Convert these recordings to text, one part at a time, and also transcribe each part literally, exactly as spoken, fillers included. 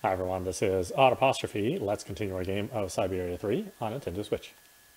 Hi everyone, this is audap. Let's continue our game of Syberia three on Nintendo Switch.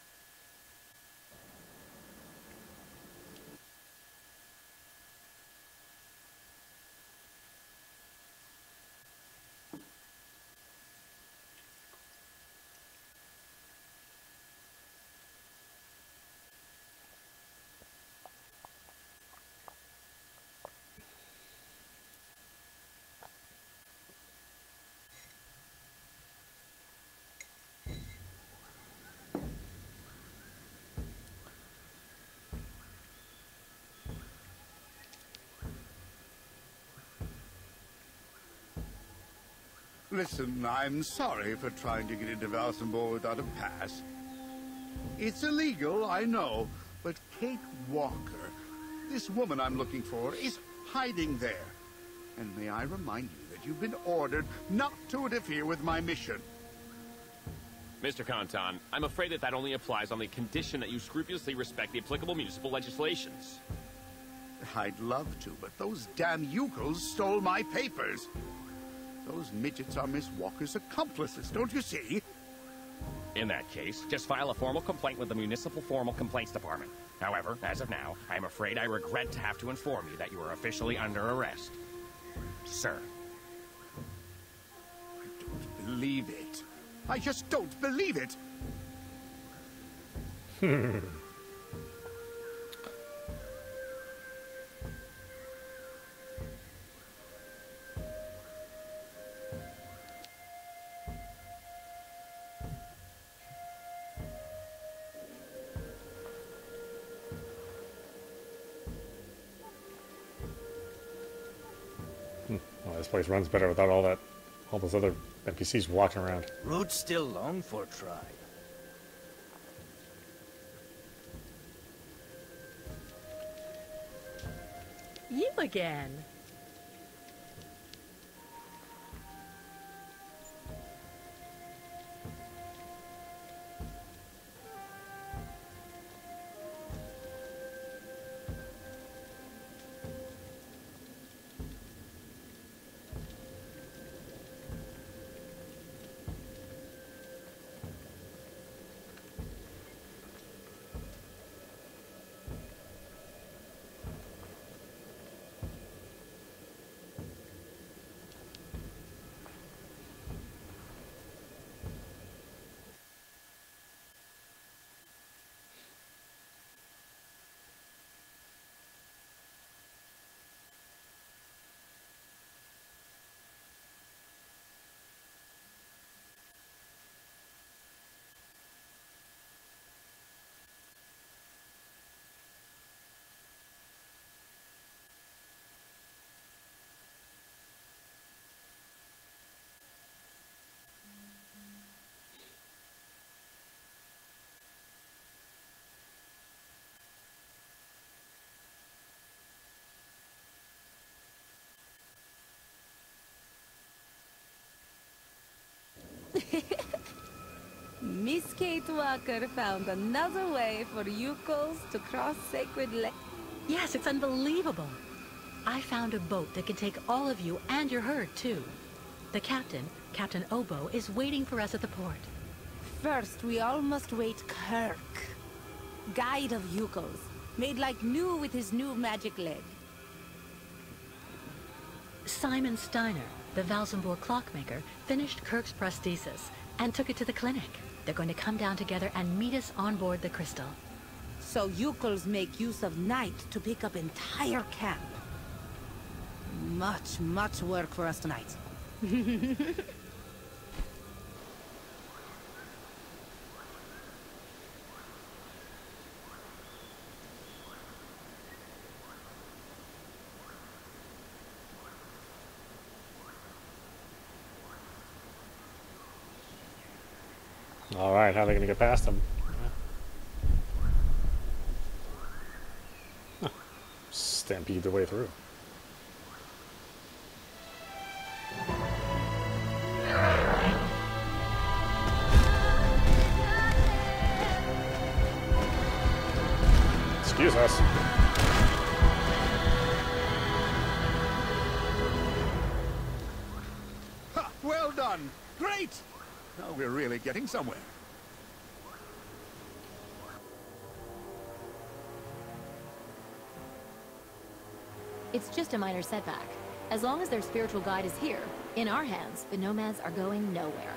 Listen, I'm sorry for trying to get into Valsembor without a pass. It's illegal, I know, but Kate Walker, this woman I'm looking for, is hiding there. And may I remind you that you've been ordered not to interfere with my mission. Mister Kantan, I'm afraid that that only applies on the condition that you scrupulously respect the applicable municipal legislations. I'd love to, but those damn Youkols stole my papers. Those midgets are Miss Walker's accomplices, don't you see? In that case, just file a formal complaint with the Municipal Formal Complaints Department. However, as of now, I'm afraid I regret to have to inform you that you are officially under arrest. Sir. I don't believe it. I just don't believe it. Hmm. Well, this place runs better without all that, all those other N P Cs walking around. Route still long for tribe. You again. Miss Kate Walker found another way for Youkols to cross sacred lake. Yes, it's unbelievable. I found a boat that can take all of you and your herd, too. The captain, Captain Obo, is waiting for us at the port. First, we all must wait Kirk, guide of Youkols, made like new with his new magic leg. Simon Steiner, the Valsembor clockmaker, finished Kirk's prosthesis and took it to the clinic. They're going to come down together and meet us on board the crystal. So Youkols make use of night to pick up entire camp. Much, much work for us tonight. All right, how are they going to get past them? Huh. Stampede their way through. Excuse us. Ha! Well done. done! Great! Now we're really getting somewhere. It's just a minor setback. As long as their spiritual guide is here, in our hands, the nomads are going nowhere.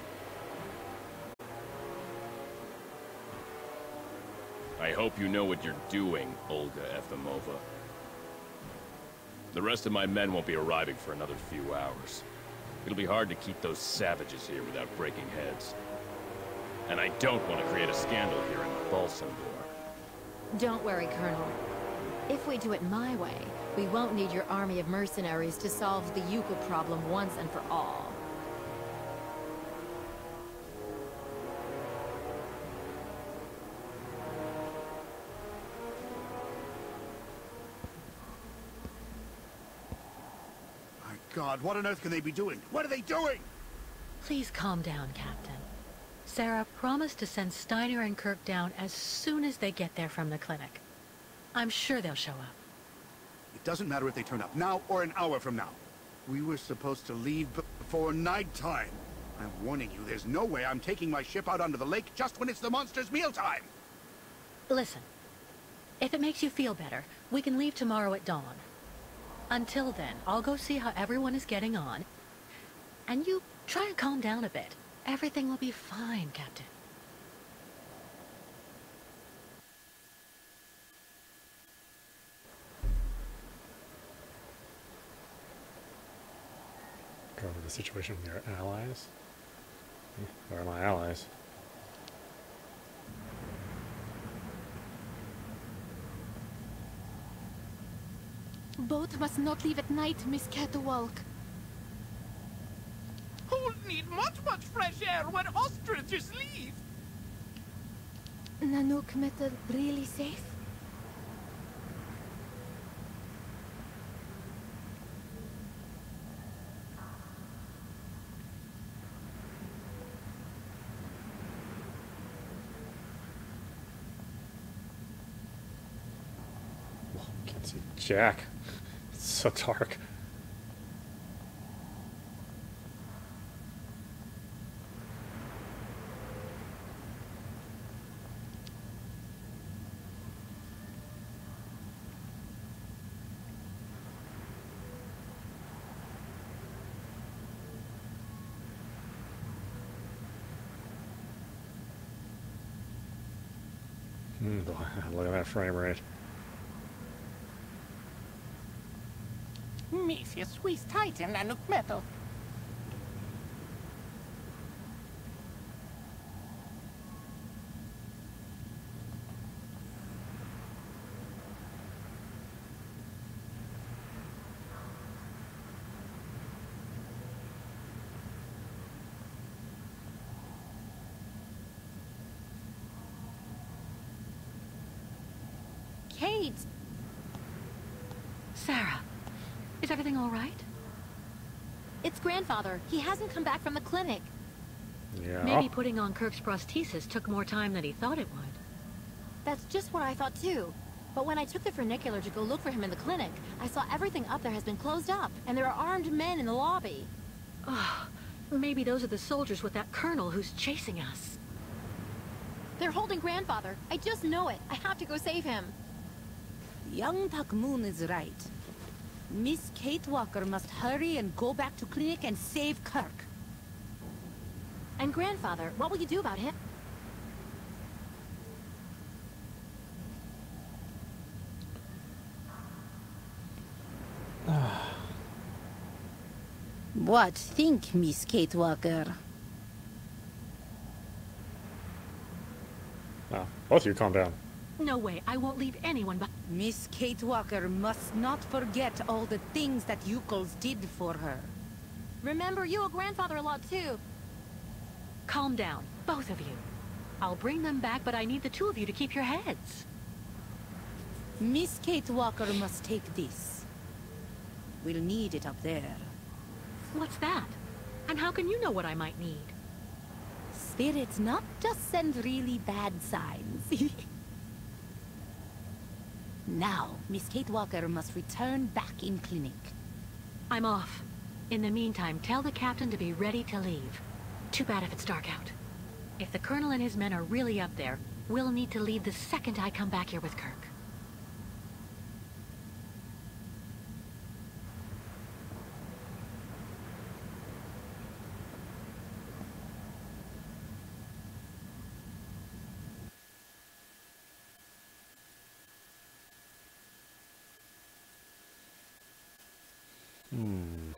I hope you know what you're doing, Olga Efimova. The rest of my men won't be arriving for another few hours. It'll be hard to keep those savages here without breaking heads. And I don't want to create a scandal here in Valsembor. Don't worry, Colonel. If we do it my way, we won't need your army of mercenaries to solve the Youkol problem once and for all. My God, what on earth can they be doing? What are they doing? Please calm down, Captain. Sarah promised to send Steiner and Kirk down as soon as they get there from the clinic. I'm sure they'll show up. It doesn't matter if they turn up now or an hour from now. We were supposed to leave before nighttime. I'm warning you, there's no way I'm taking my ship out onto the lake just when it's the monster's mealtime. Listen, if it makes you feel better, we can leave tomorrow at dawn. Until then, I'll go see how everyone is getting on. And you try and calm down a bit. Everything will be fine, Captain. Go over the situation with your allies. Where are my allies? Boat must not leave at night, Miss Catwalk. Who'll need much, much fresh air when ostriches leave? Nanook metal really safe? Oh, can't see Jack. It's so dark. Mm, look at that frame rate. Missus Swiss Titan Nanook metal. Kate! Sarah, is everything all right? It's grandfather. He hasn't come back from the clinic. Yeah. Maybe putting on Kirk's prosthesis took more time than he thought it would. That's just what I thought too. But when I took the funicular to go look for him in the clinic, I saw everything up there has been closed up, and there are armed men in the lobby. Oh, maybe those are the soldiers with that colonel who's chasing us. They're holding grandfather. I just know it. I have to go save him. Young Takmoon is right. Miss Kate Walker must hurry and go back to clinic and save Kirk. And grandfather, what will you do about him? What think, Miss Kate Walker? Oh, both of you calm down. No way, I won't leave anyone but... Miss Kate Walker must not forget all the things that Youkols did for her. Remember, you owe grandfather a lot too. Calm down, both of you. I'll bring them back, but I need the two of you to keep your heads. Miss Kate Walker must take this. We'll need it up there. What's that? And how can you know what I might need? Spirits not just send really bad signs. Now, Miss Kate Walker must return back in clinic. I'm off. In the meantime, tell the captain to be ready to leave. Too bad if it's dark out. If the colonel and his men are really up there, we'll need to leave the second I come back here with Kirk. Hmm.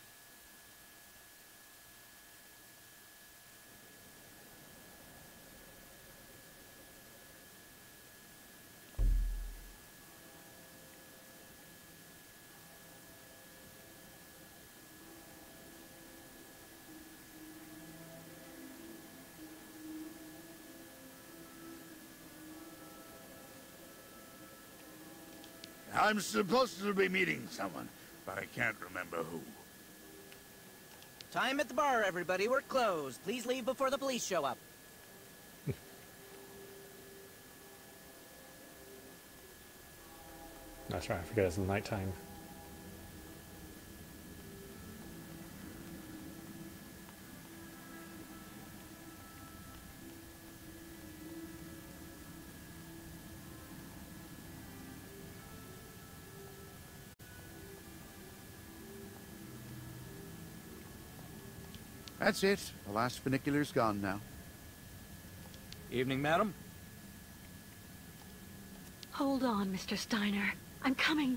I'm supposed to be meeting someone, but I can't remember who. Time at the bar, everybody. We're closed. Please leave before the police show up. That's right, I forget it's nighttime. That's it. The last funicular's gone now. Evening, madam. Hold on, Mister Steiner. I'm coming.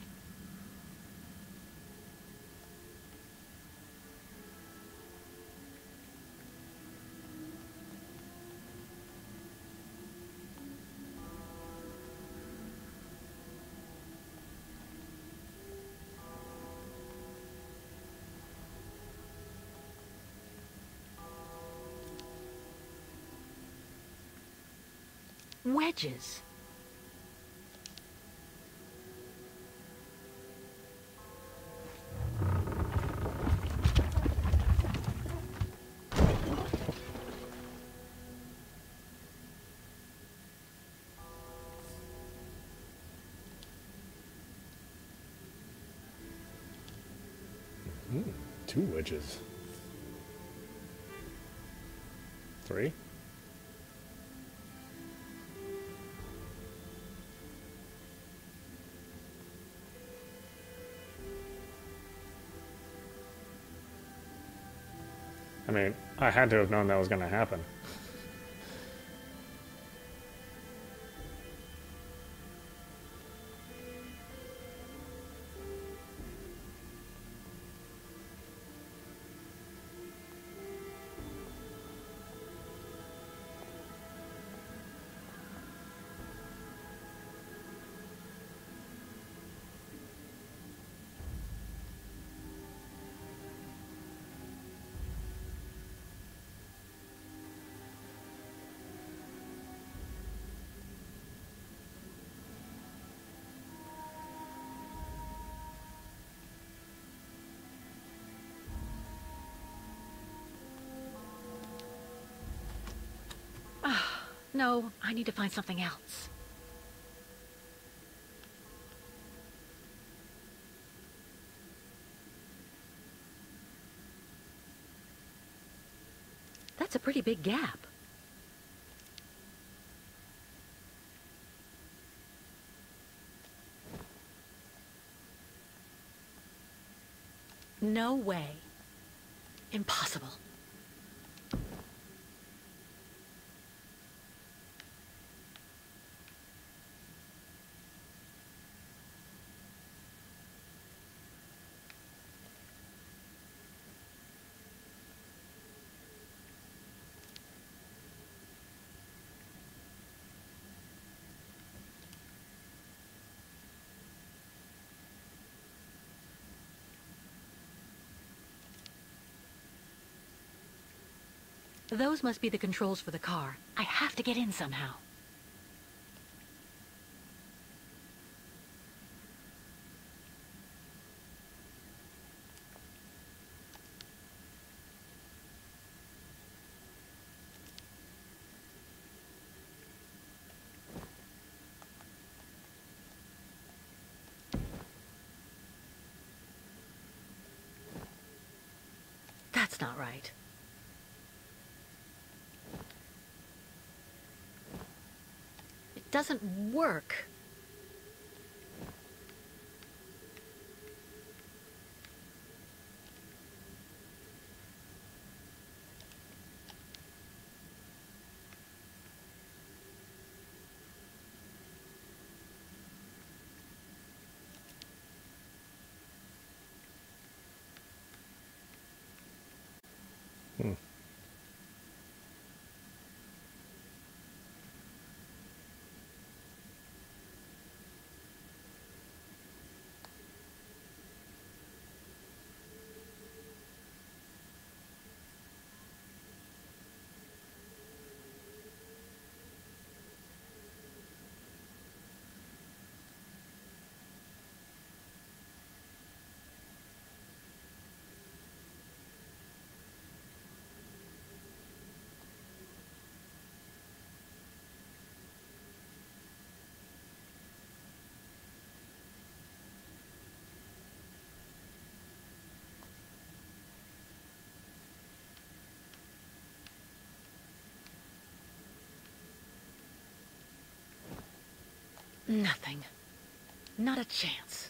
Wedges. Mm, two wedges. Three? I mean, I had to have known that was going to happen. No, I need to find something else. That's a pretty big gap. No way. Impossible. Those must be the controls for the car. I have to get in somehow. That's not right. It doesn't work. Hmm. Nothing. Not a chance.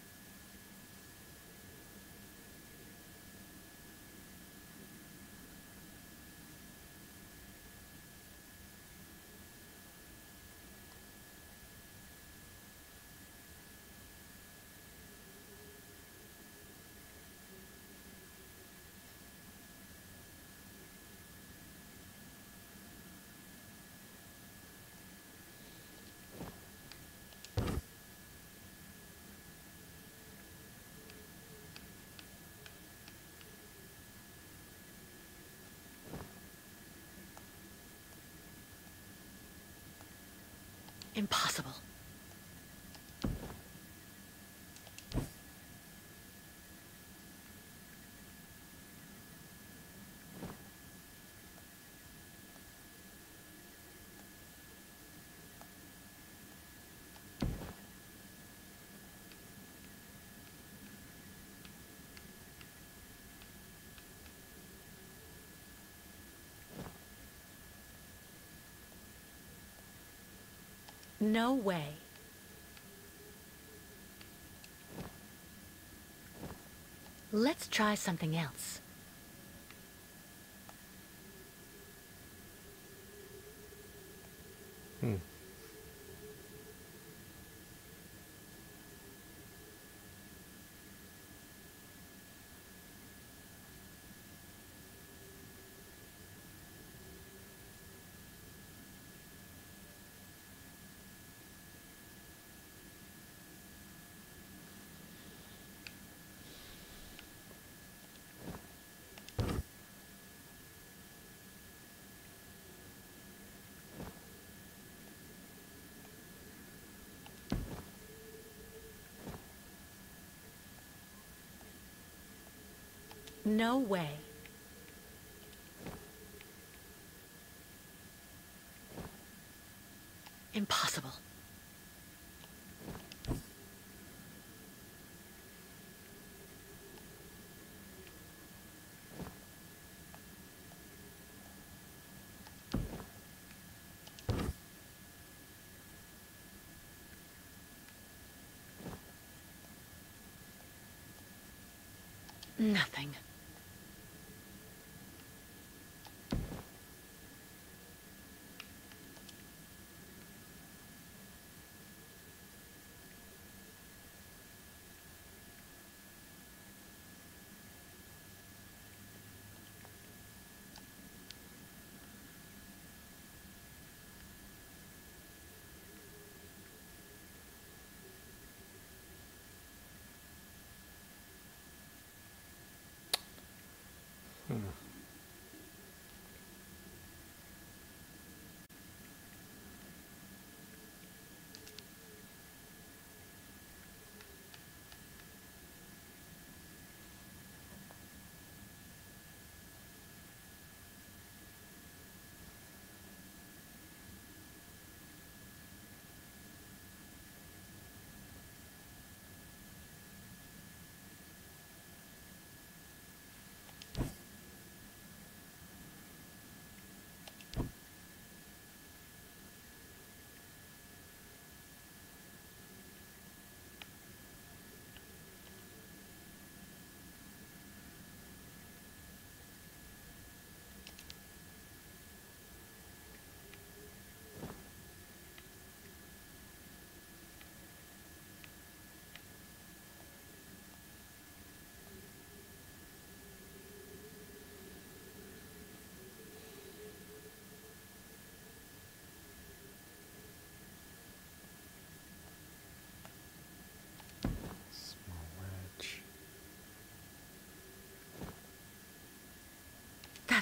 Impossible. No way. Let's try something else. Hmm. No way. Impossible. Nothing.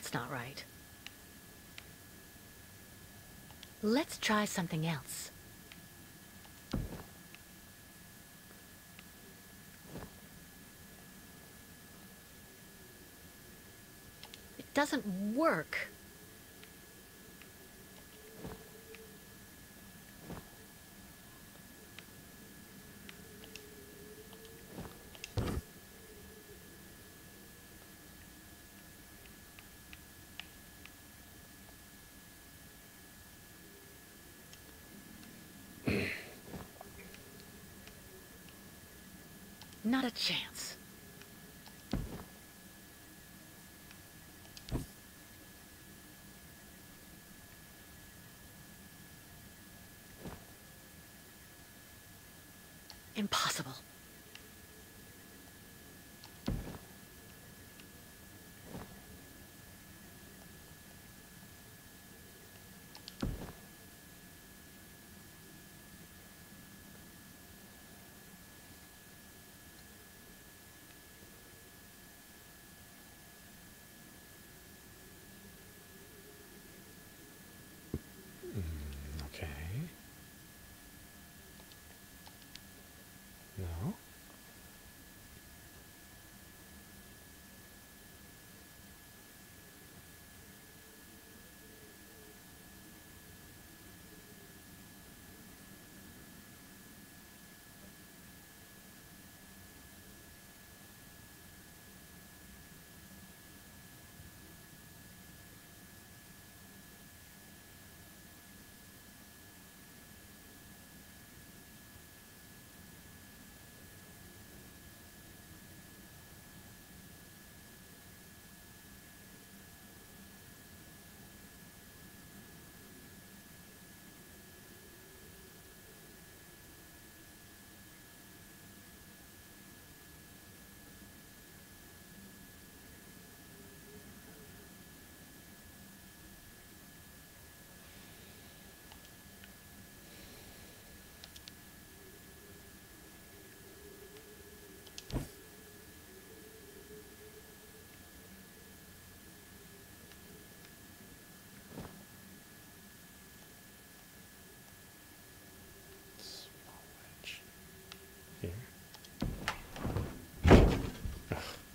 That's not right. Let's try something else. It doesn't work. Not a chance. Impossible. Okay. No. Here. Ugh.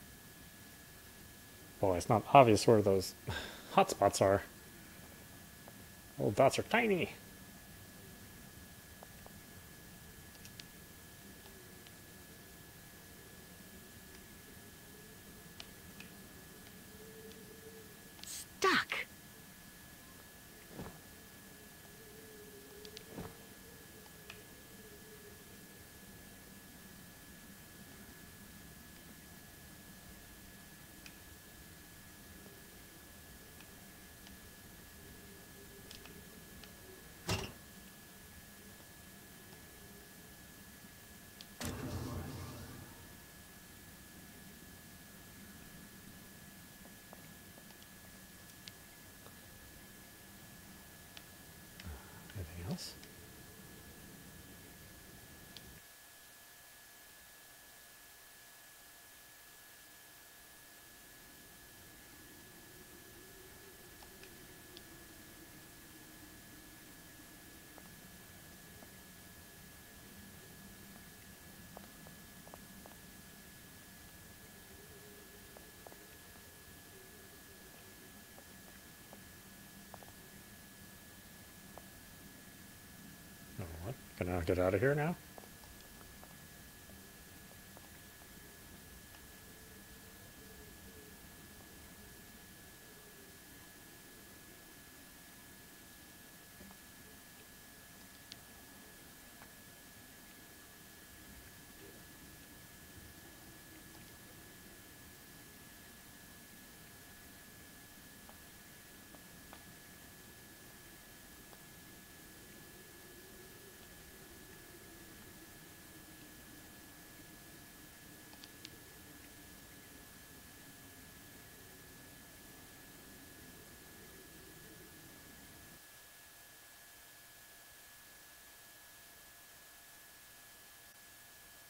Boy, it's not obvious where those hotspots are. Little dots are tiny. Stuck. Anything else? Oh, what? Can I get out of here now?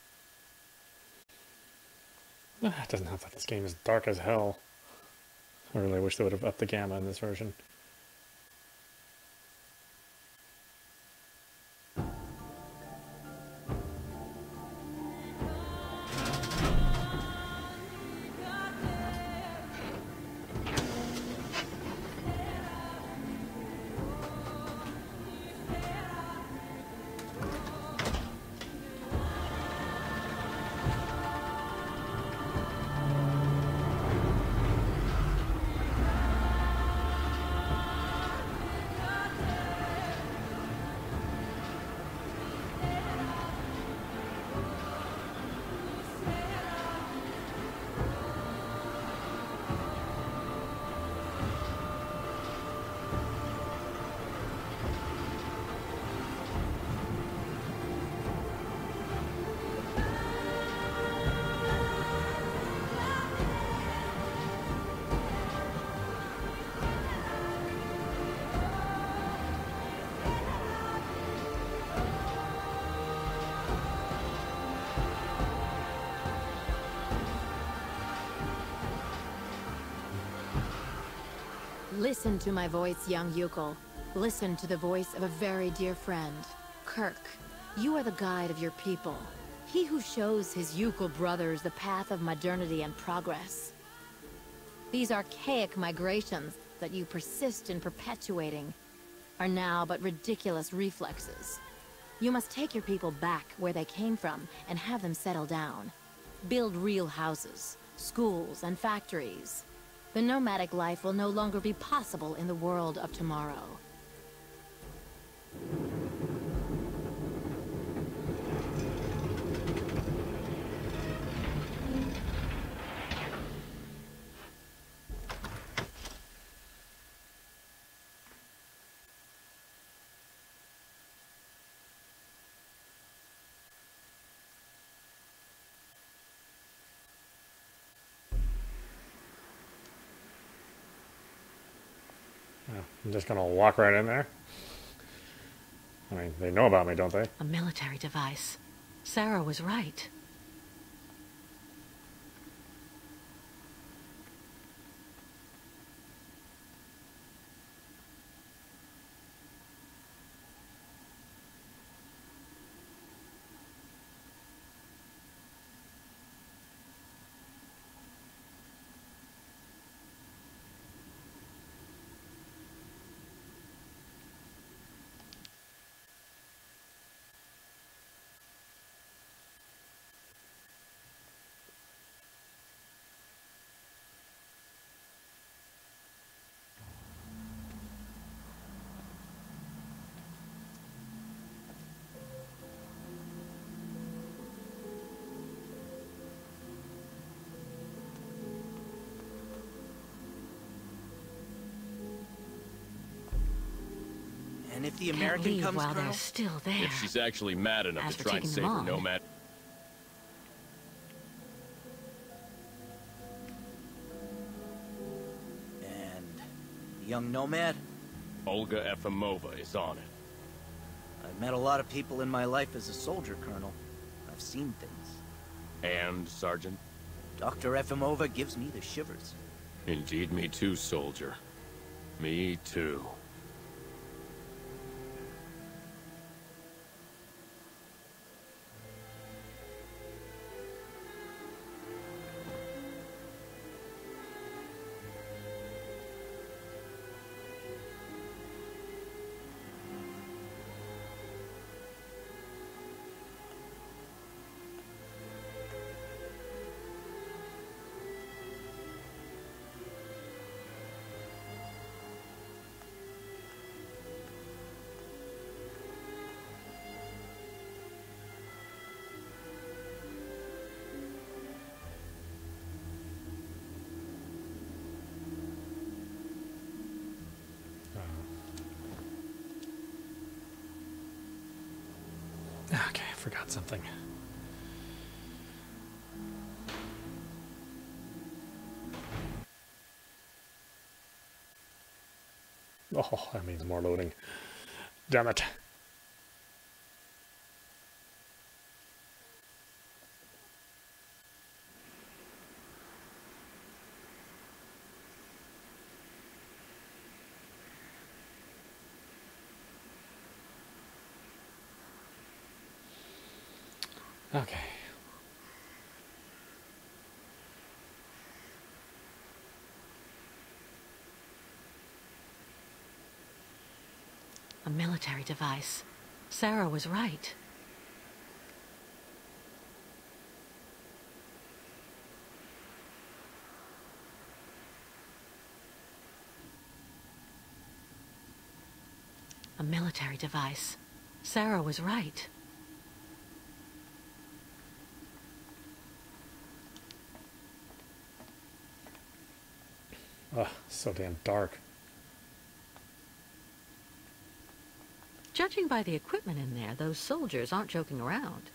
It doesn't help that this game is dark as hell. I really wish they would have upped the gamma in this version. Listen to my voice, young Youkol. Listen to the voice of a very dear friend. Kirk, you are the guide of your people. He who shows his Youkol brothers the path of modernity and progress. These archaic migrations that you persist in perpetuating are now but ridiculous reflexes. You must take your people back where they came from and have them settle down. Build real houses, schools, and factories. The nomadic life will no longer be possible in the world of tomorrow. I'm just gonna walk right in there. I mean, they know about me, don't they? A military device. Sarah was right. And if the Can't American leave comes, while Colonel? they're still there. If she's actually mad enough As to for try and taking save them her on. nomad... And the young nomad? Olga Efimova is on it. I've met a lot of people in my life as a soldier, Colonel. I've seen things. And, Sergeant? Doctor Efimova gives me the shivers. Indeed, me too, soldier. Me too. Okay, I forgot something. Oh, that means more loading. Damn it. Okay. A military device. Sarah was right. A military device. Sarah was right. Ugh, so damn dark. Judging by the equipment in there, those soldiers aren't joking around.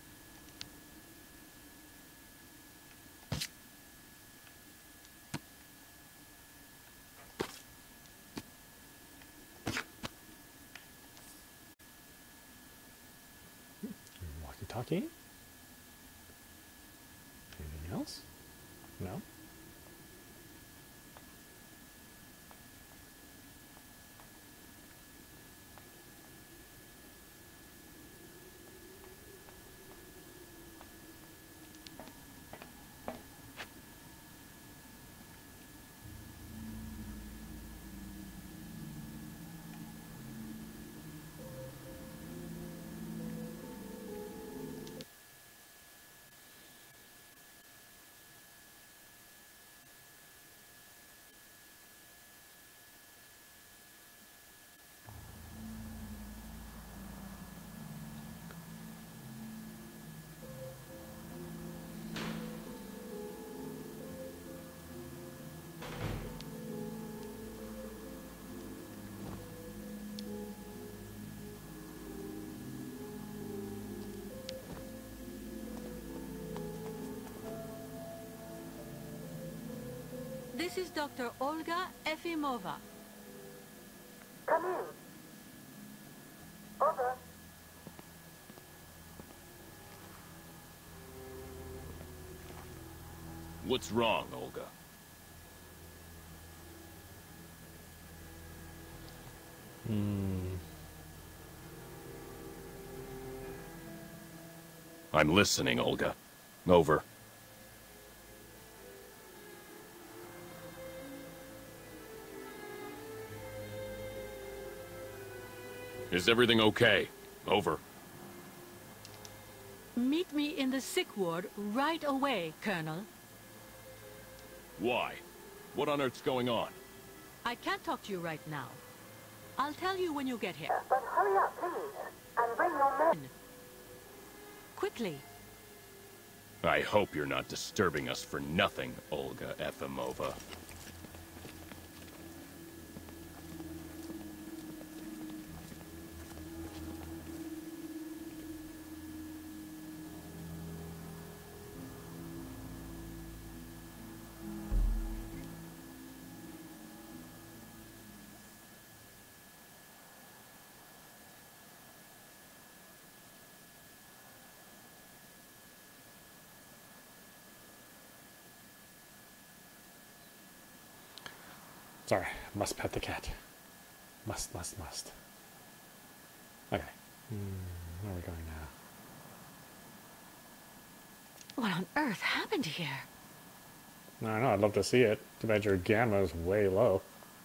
Walkie-talkie? Anything else? No? This is Doctor Olga Efimova. Come in. Over. What's wrong, Olga? Hmm. I'm listening, Olga. Over. Is everything okay? Over. Meet me in the sick ward right away, Colonel. Why? What on earth's going on? I can't talk to you right now. I'll tell you when you get here. But hurry up, please, and bring your men. Quickly. I hope you're not disturbing us for nothing, Olga Efimova. Sorry, must pet the cat. Must, must, must. Okay. Hmm, where are we going now? What on earth happened here? I don't know, I'd love to see it. Too bad your gamma is way low.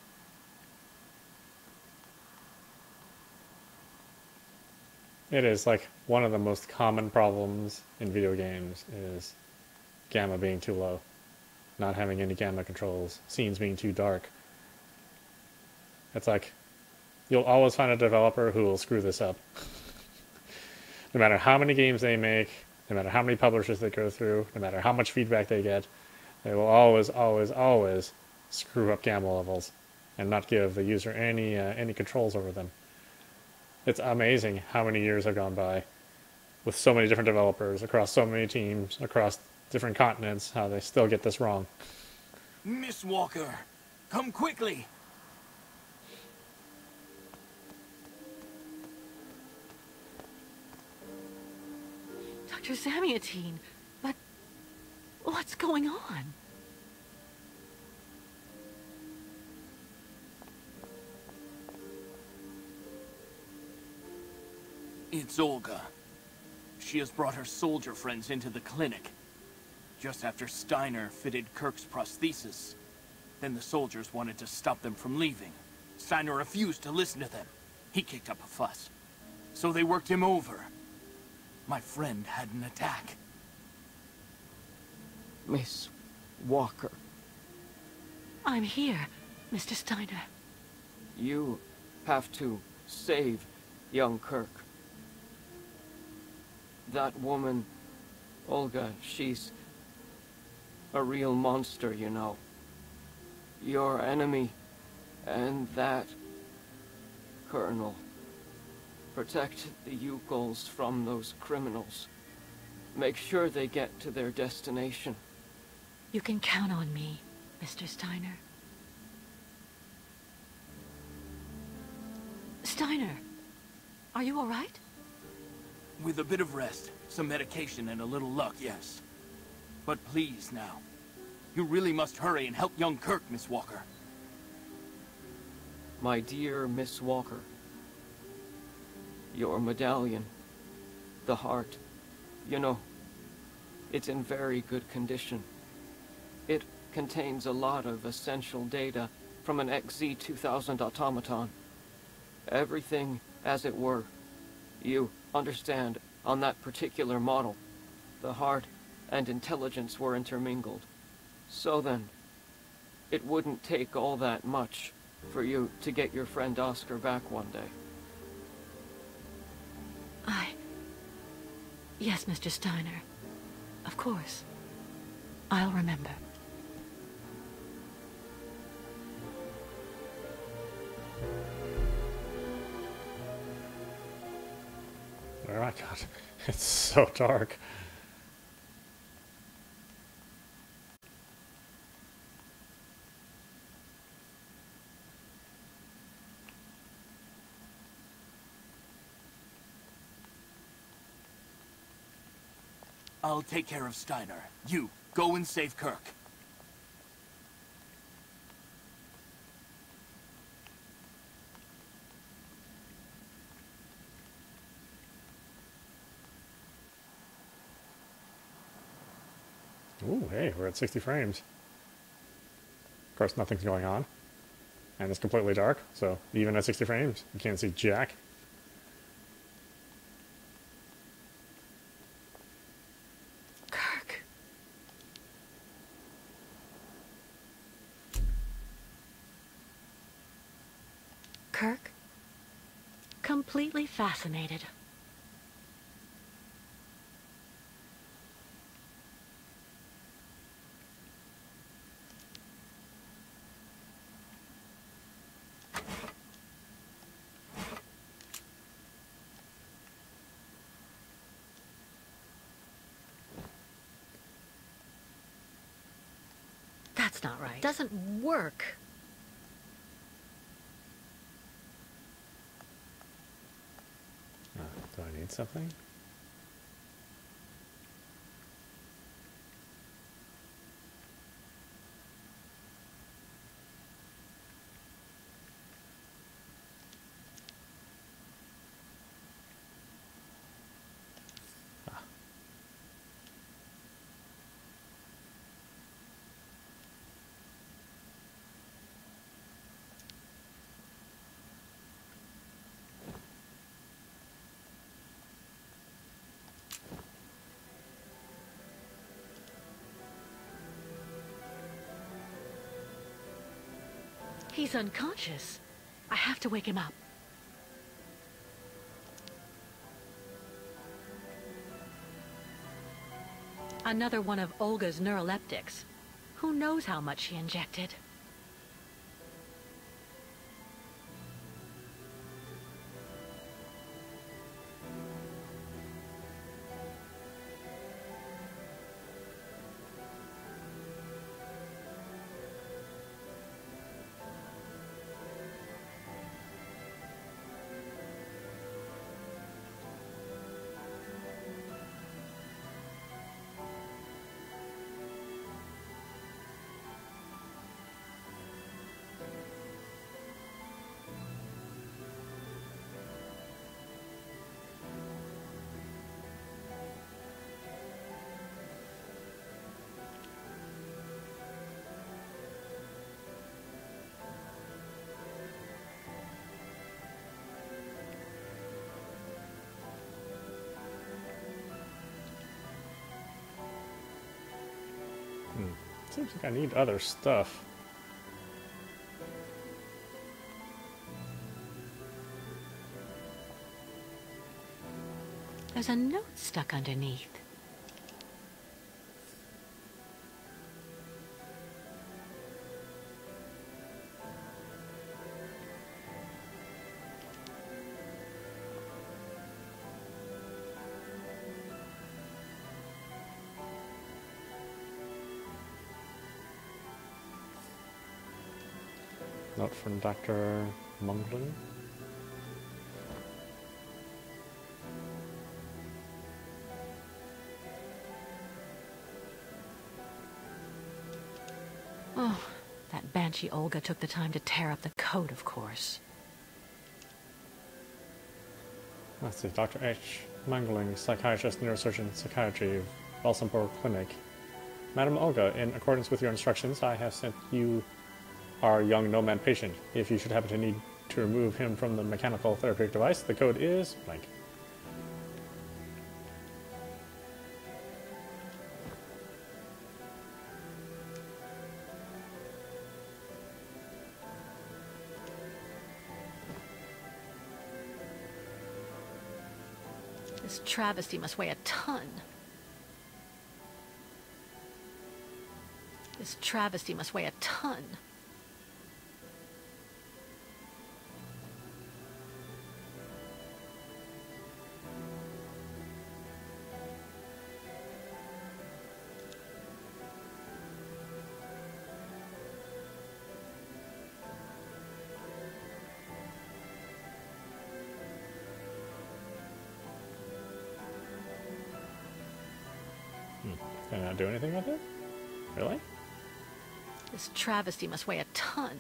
It is like one of the most common problems in video games is gamma being too low. Not having any gamma controls, scenes being too dark. It's like, you'll always find a developer who will screw this up. No matter how many games they make, no matter how many publishers they go through, no matter how much feedback they get, they will always, always, always screw up gamma levels and not give the user any uh, any controls over them. It's amazing how many years have gone by with so many different developers across so many teams, across different continents, how they still get this wrong. Miss Walker, come quickly. Doctor Zamiatine, but what's going on? It's Olga. she has brought her soldier friends into the clinic. Just after Steiner fitted Kirk's prosthesis. Then the soldiers wanted to stop them from leaving. Steiner refused to listen to them. He kicked up a fuss. So they worked him over. My friend had an attack. Miss Walker. I'm here, Mister Steiner. You have to save young Kirk. That woman, Olga, she's a real monster, you know. Your enemy, and that Colonel. Protect the Youkols from those criminals. Make sure they get to their destination. You can count on me, Mister Steiner. Steiner, are you all right? With a bit of rest, some medication, and a little luck, yes. But please, now. You really must hurry and help young Kirk, Miss Walker. My dear Miss Walker. Your medallion. The heart. You know, it's in very good condition. It contains a lot of essential data from an X Z two thousand automaton. Everything as it were. You understand, on that particular model, the heart and intelligence were intermingled. So then, it wouldn't take all that much for you to get your friend Oscar back one day. I... Yes, Mister Steiner. Of course. I'll remember. Oh my god, it's so dark. I'll take care of Steiner. You, go and save Kirk. Ooh, hey, we're at sixty frames. Of course, nothing's going on. And it's completely dark, so even at sixty frames, you can't see jack. Kirk. Kirk? Completely fascinated. That's not right. Doesn't work. Uh, do I need something? He's unconscious. I have to wake him up. Another one of Olga's neuroleptics. Who knows how much she injected? Seems like I need other stuff. There's a note stuck underneath. Note from Doctor Mungling. Oh, that banshee Olga took the time to tear up the code, of course. Let's see, Doctor H. Mangling, psychiatrist, neurosurgeon, psychiatry, Valsembor Clinic. Madam Olga, in accordance with your instructions, I have sent you our young nomad patient. If you should happen to need to remove him from the mechanical therapeutic device, the code is blank. This travesty must weigh a ton. This travesty must weigh a ton. Can I not do anything with it? Really? This travesty must weigh a ton.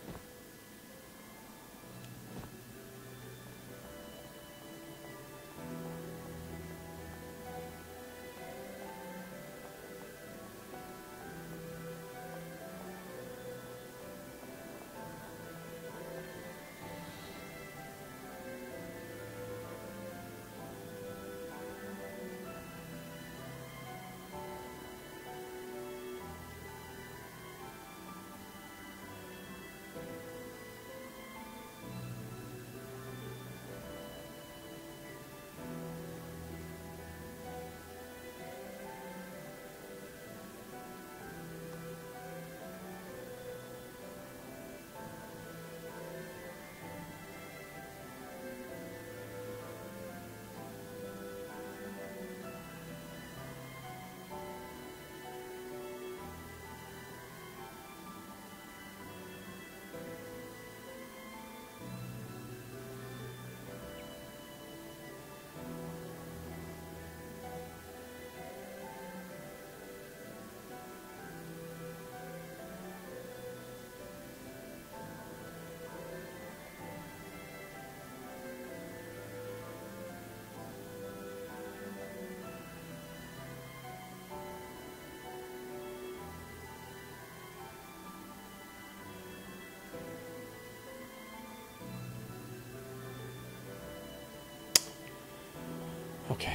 Okay.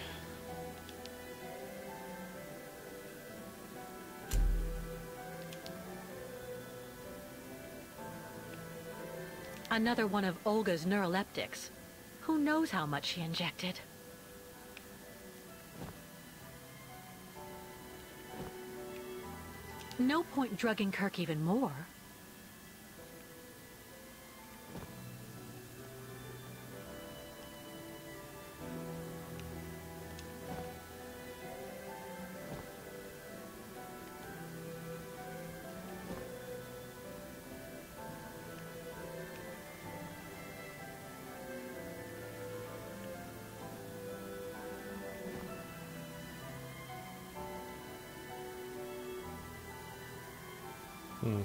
Another one of Olga's neuroleptics. Who knows how much she injected? No point drugging Kirk even more. Hmm.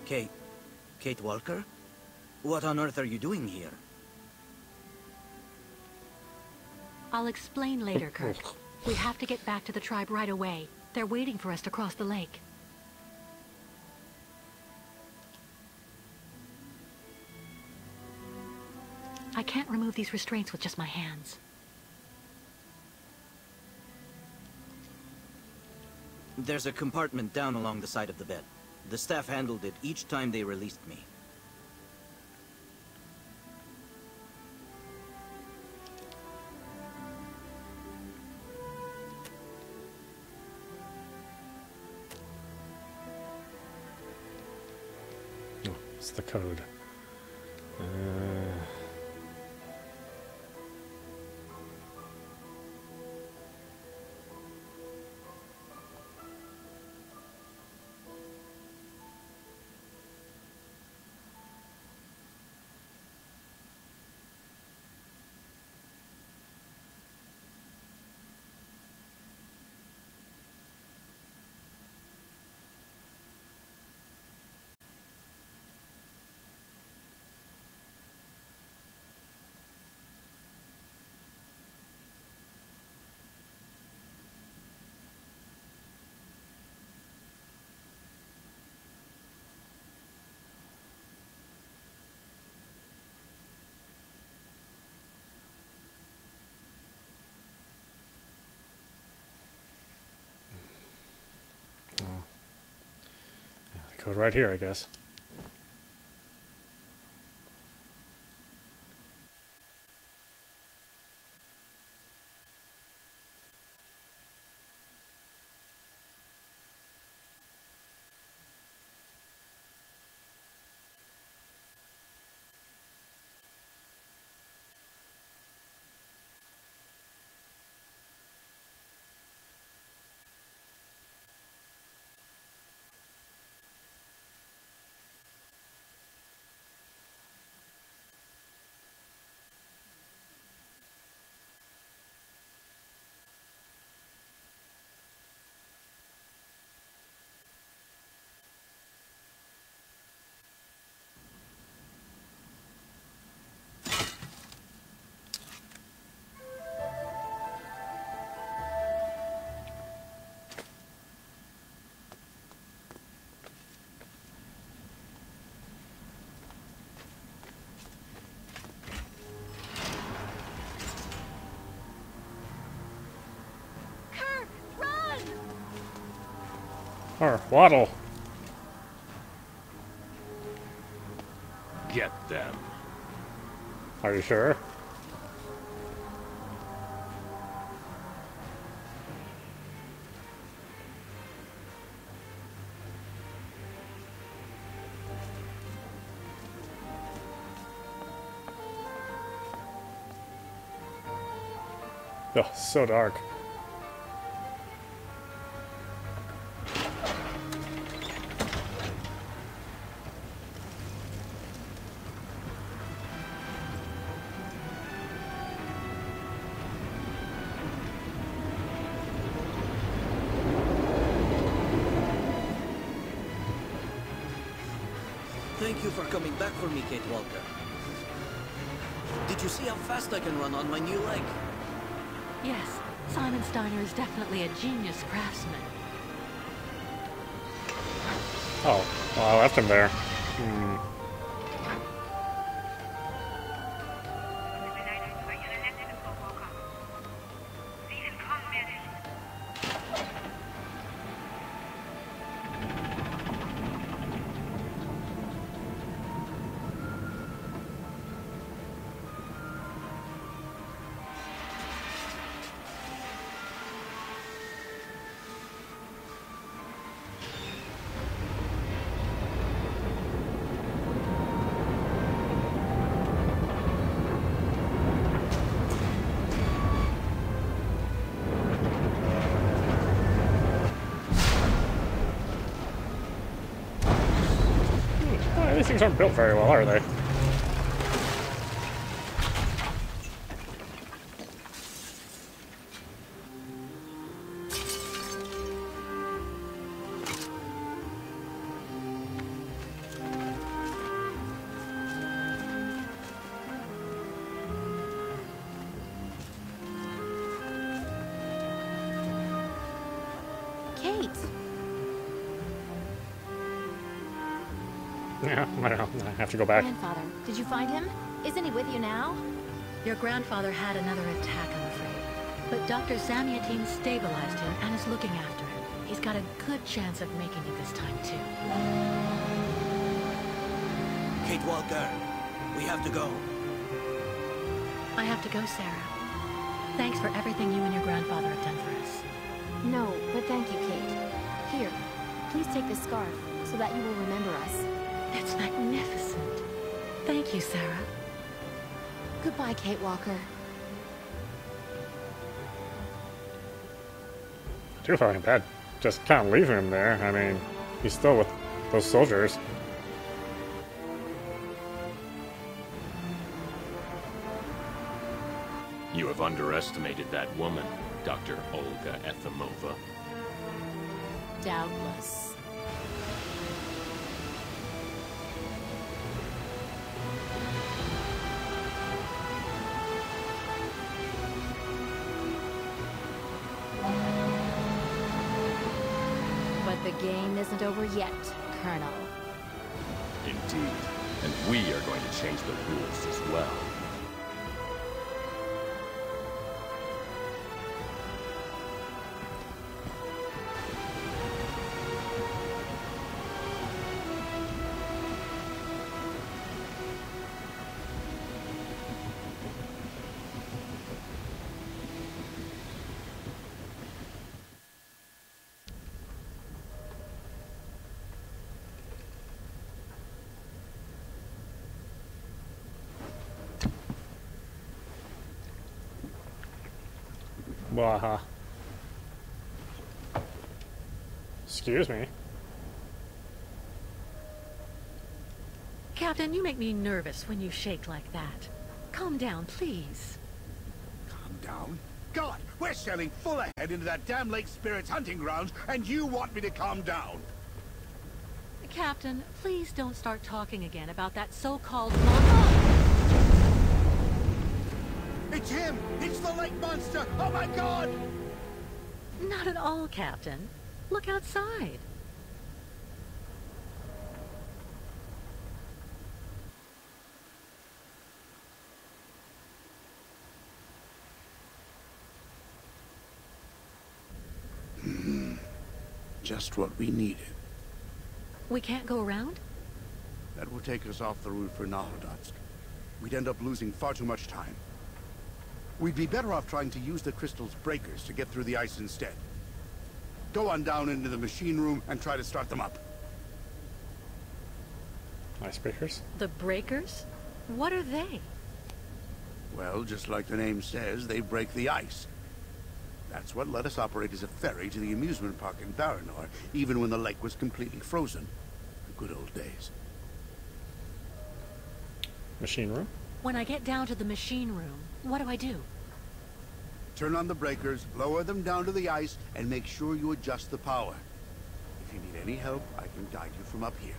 Kate... Kate Walker? What on earth are you doing here? I'll explain later, Kirk. We have to get back to the tribe right away. They're waiting for us to cross the lake. I can't remove these restraints with just my hands. There's a compartment down along the side of the bed. The staff handled it each time they released me. Oh, it's the code. Uh... Code right here, I guess. Or waddle. Get them. Are you sure? Oh, so dark. Thank you for coming back for me, Kate Walker. Did you see how fast I can run on my new leg? Yes, Simon Steiner is definitely a genius craftsman. Oh, well, I left him there. Hmm. These things aren't built very well, are they? Kate. Yeah, I don't know. I have to go back. Grandfather, did you find him? Isn't he with you now? Your grandfather had another attack, I'm afraid. But Doctor Samyatin stabilized him and is looking after him. He's got a good chance of making it this time, too. Kate Walker, we have to go. I have to go, Sarah. Thanks for everything you and your grandfather have done for us. No, but thank you, Kate. Here, please take this scarf so that you will remember us. It's magnificent. Thank you, Sarah. Goodbye, Kate Walker. I do feel bad. Just can't leave him there. I mean, he's still with those soldiers. You have underestimated that woman, Doctor Olga Efimova. Doubtless. But the game isn't over yet, Colonel. Indeed. And we are going to change the rules as well. Waha. Excuse me. Captain, you make me nervous when you shake like that. Calm down, please. Calm down? God, we're sailing full ahead into that damn Lake Spirit's hunting grounds, and you want me to calm down? Captain, please don't start talking again about that so-called... It's him! It's the lake monster! Oh my God! Not at all, Captain. Look outside. Hmm. Just what we needed. We can't go around? That will take us off the route for Nahodotsk. We'd end up losing far too much time. We'd be better off trying to use the crystal's breakers to get through the ice instead. Go on down into the machine room and try to start them up. Icebreakers? The breakers? What are they? Well, just like the name says, they break the ice. That's what let us operate as a ferry to the amusement park in Baranor, even when the lake was completely frozen. The good old days. Machine room? When I get down to the machine room, what do I do? Turn on the breakers, lower them down to the ice, and make sure you adjust the power. If you need any help, I can guide you from up here.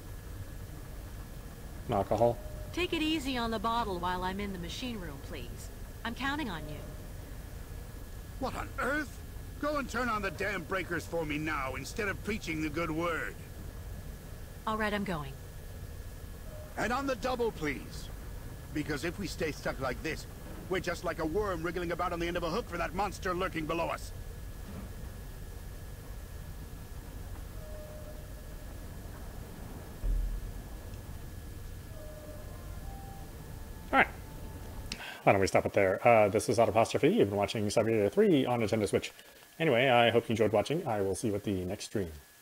Alcohol? Take it easy on the bottle while I'm in the machine room, please. I'm counting on you. What on earth? Go and turn on the damn breakers for me now, instead of preaching the good word. All right, I'm going. And on the double, please. Because if we stay stuck like this, we're just like a worm wriggling about on the end of a hook for that monster lurking below us. Alright. Why don't we stop it there? Uh, this is Autopostrophe. You've been watching Syberia three on Nintendo Switch. Anyway, I hope you enjoyed watching. I will see you at the next stream.